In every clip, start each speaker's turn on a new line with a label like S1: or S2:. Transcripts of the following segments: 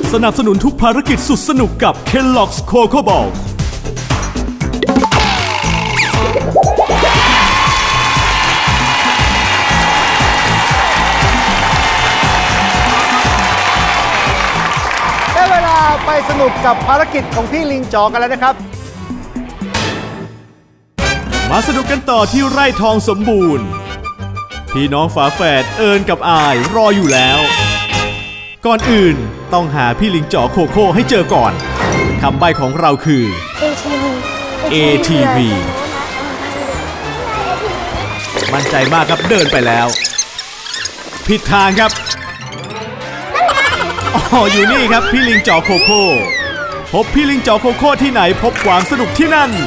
S1: สนับสนุนทุกภารกิจสุดสนุกกับ Kellogg's Cocoa Ball
S2: ได้เวลาไปสนุกกับภารกิจของพี่ลิงจ๋อกันแล้วนะครับ
S1: มาสนุกกันต่อที่ไร่ทองสมบูรณ์พี่น้องฝาแฝดเอิญกับอายรออยู่แล้วก่อนอื่นต้องหาพี่ลิงจ๋อโคโค่ให้เจอก่อนคำใบ้ของเราคือ ATV มั่นใจมากครับเดินไปแล้วผิดทางครับอยู่นี่ครับพี่ลิงจ๋อโคโค่พบพี่ลิงจ๋อโคโค่ที่ไหนพบความสนุกที่นั่น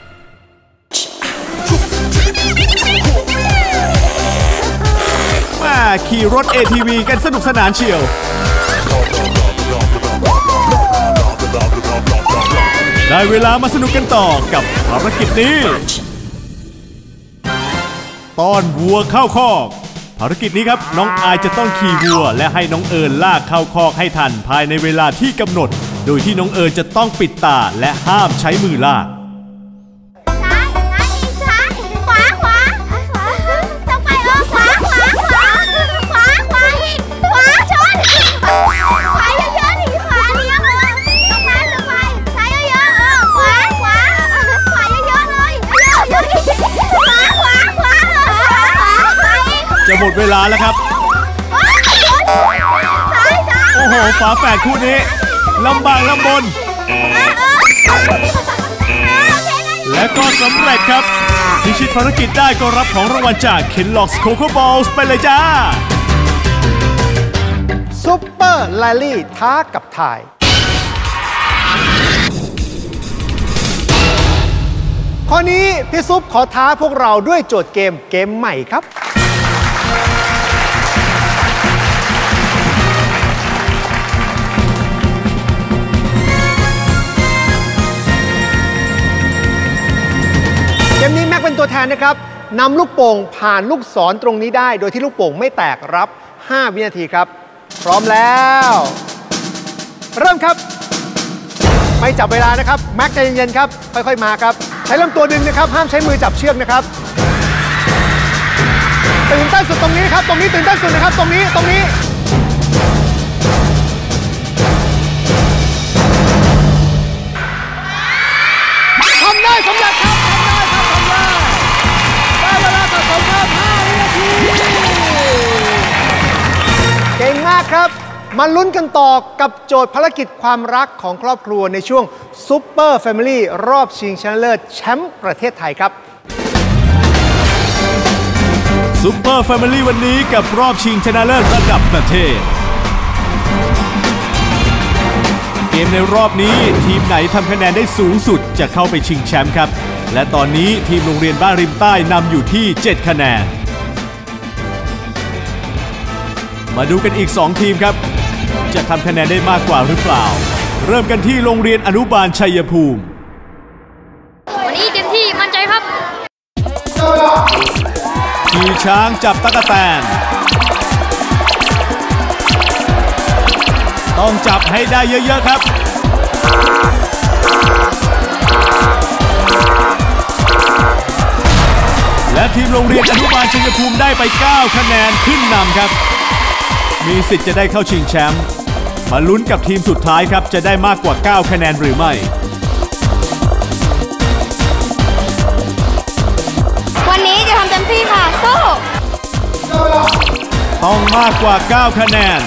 S1: ขี่รถ ATV กันสนุกสนานเชียวได้เวลามาสนุกกันต่อกับภารกิจนี้ต้อนวัวเข้าคอกภารกิจนี้ครับน้องอายจะต้องขี่วัวและให้น้องเอิญลากเข้าคอกให้ทันภายในเวลาที่กำหนดโดยที่น้องเอิญจะต้องปิดตาและห้ามใช้มือลากจะหมดเวลาแล้วครับโอ้โหฝาแฝดคู่นี้ลำบากลำบนและก็สำเร็จครับพิชิตภารกิจได้ก็รับของรางวัลจาก Kellogg's Cocoa Balls ไปเลยจ้า
S2: ซุปเปอร์แรลลี่ท้ากับทายข้อนี้พี่ซุปขอท้าพวกเราด้วยโจทย์เกมใหม่ครับเกมนี้แม็กเป็นตัวแทนนะครับนำลูกโป่งผ่านลูกศรตรงนี้ได้โดยที่ลูกโป่งไม่แตกรับ5 วินาทีครับพร้อมแล้วเริ่มครับไม่จับเวลานะครับแม็กใจเย็นๆครับค่อยๆมาครับใช้ลำตัวดึงนะครับห้ามใช้มือจับเชือกนะครับตื่นเต้นสุดตรงนี้ครับตรงนี้ตื่นเต้นสุดนะครับตรงนี้ทำได้สำเร็จครับได้เวลาสะสมครับ5 วินาทีเก่งมากครับมาลุ้นกันต่อกับโจทย์ภารกิจความรักของครอบครัวในช่วงซุปเปอร์แฟมิลี่รอบชิงชนะเลิศแชมป์ประเทศไทยครับ
S1: ซุปเปอร์แฟมิลี่วันนี้กับรอบชิงชนะเลิศระดับประเทศเกมในรอบนี้ทีมไหนทำคะแนนได้สูงสุดจะเข้าไปชิงแชมป์ครับและตอนนี้ทีมโรงเรียนบ้านริมใต้นำอยู่ที่7 คะแนนมาดูกันอีก2 ทีมครับจะทำคะแนนได้มากกว่าหรือเปล่าเริ่มกันที่โรงเรียนอนุบาลชัยภูมิ
S3: วันนี้เต็มที่มั่นใจครับ
S1: ขี่ช้างจับตั๊กแตนต้องจับให้ได้เยอะๆครับและทีมโรงเรียนอนุบาลชัยภูมิได้ไป9 คะแนนขึ้นนำครับมีสิทธิ์จะได้เข้าชิงแชมป์มาลุ้นกับทีมสุดท้ายครับจะได้มากกว่า9 คะแนนหรือไม่
S3: วันนี้จะทำเต็มที่ค่ะสู้
S1: ต้องมากกว่า9 คะแนน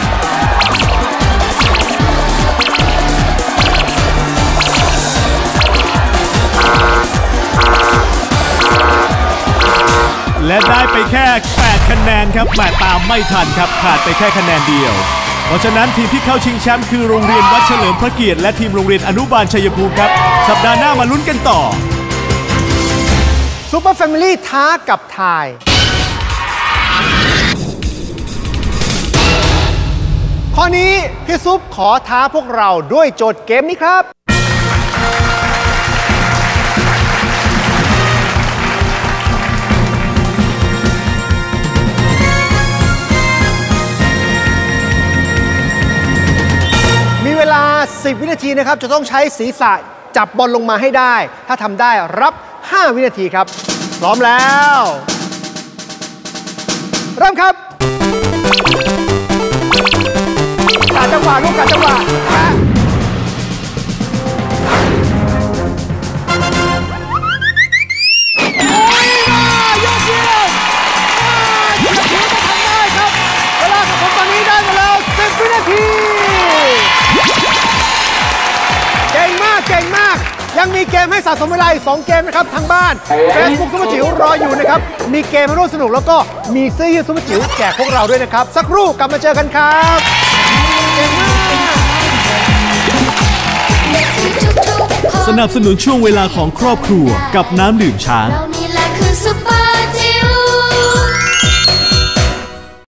S1: และได้ไปแค่8 คะแนนครับแหม่ตามไม่ทันครับขาดไปแค่คะแนนเดียวเพราะฉะนั้นทีมที่เข้าชิงแชมป์คือโรงเรียนวัดเฉลิมพระเกียรติและทีมโรงเรียนอนุบาลชัยภูมิครับสัปดาห์หน้ามาลุ้นกันต่อ
S2: ซุปเปอร์แฟมิลี่ท้ากับทายข้อนี้พี่ซุปขอท้าพวกเราด้วยโจทย์เกมนี้ครับ ล 10 วินาทีนะครับจะต้องใช้ศีรษะจับบอลลงมาให้ได้ ถ้าทำได้รับ5 วินาทีครับพร้อมแล้วเริ่มครับกะจังหวะลูกกะจังหวะยอดเยี่ยมถือว่าทำได้ครับเวลาของผมตอนนี้ได้มาแล้ว10 วินาทีเก่งมากเก่งมากยังมีเกมให้สะสมเวลาอีก2 เกมนะครับทางบ้าน Facebook ซุปเปอร์จิ๋วรออยู่นะครับมีเกมให้ร่วมสนุกแล้วก็มีเสื้อยืดซุปเปอร์จิ๋วแจกพวกเราด้วยนะครับสักครู่กลับมาเจอกันครับเก่งมาก
S1: สนับสนุนช่วงเวลาของครอบครัวกับน้ำดื่มช้าง
S3: เรานี่แหละคือซุปเปอร์